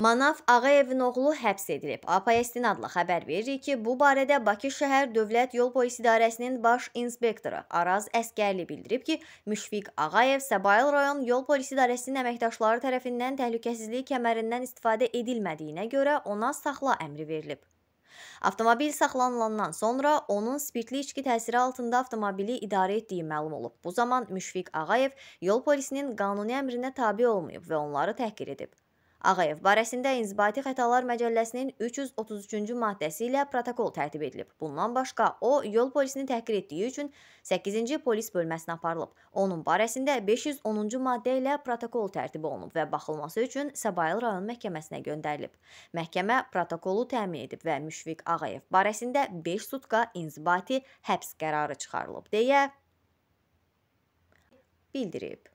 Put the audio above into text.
Manav Ağayevin oğlu həbs edilib. APS-in adlı xəbər verir ki, bu barədə Bakı şəhər Dövlət Yol Polis İdarəsinin baş inspektoru Araz Əskərli bildirib ki, Müşfiq Ağayev Səbail rayon Yol Polis İdarəsinin əməkdaşları tərəfindən təhlükəsizlik kəmərindən istifadə edilmədiyinə görə ona saxla əmri verilib. Avtomobil saxlanılandan sonra onun spirtli içki təsiri altında avtomobili idarə etdiyi məlum olub. Bu zaman Müşfiq Ağayev yol polisinin qanuni əmrinə tabe olmayıb və onları təhqir edib. Ağayev barəsində İnzibati Xətalar Məcəlləsinin 333-cü maddəsi ilə protokol tərtib edilib. Bundan başqa o, yol polisini təhqir etdiyi üçün 8-ci polis bölməsinə aparılıb. Onun barəsində 510-cu maddə ilə protokol tərtib olunub və baxılması üçün Səbail rayon məhkəməsinə göndərilib. Məhkəmə protokolu təmin edib və Müşfiq Ağayev barəsində 5 sutka inzibati həbs qərarı çıxarılıb deyə bildirib.